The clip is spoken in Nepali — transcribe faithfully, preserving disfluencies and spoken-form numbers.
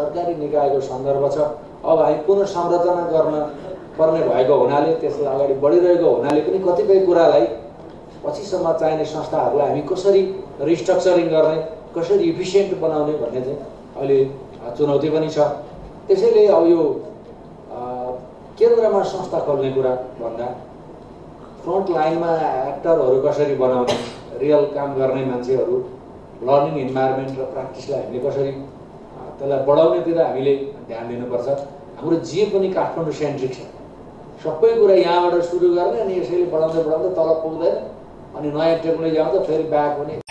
सरकारी निकायको सन्दर्भ छ। अब हामी पुनः संरचना गर्न पर्ने भएको हुनाले त्यसलाई अगाडि बढिरहेको हुनाले पनि कतिपय कुरालाई पछिसम्म चाहिने संस्थाहरूलाई हामी कसरी रिस्ट्रक्चरिङ गर्ने, कसरी इफिसियन्ट बनाउने भन्ने चाहिँ अहिले चुनौती पनि छ। त्यसैले अब यो केन्द्रमा संस्था खोल्ने कुरा भन्दा फ्रन्ट लाइनमा एक्टरहरू कसरी बनाउने, रियल काम गर्ने मान्छेहरू, लर्निङ इन्भाइरोमेन्ट र प्र्याक्टिसलाई हामीले कसरी त्यसलाई बढाउनेतिर हामीले ध्यान दिनुपर्छ। हाम्रो जे पनि काठमाडौँ सेन्ट्रिक छ, सबै कुरा यहाँबाट सुरु गर्ने अनि यसैले बढाउँदै बढाउँदै तल पुग्दैन अनि नयाँ टेक्नोलोजी आउँदा फेरि ब्याक हुने,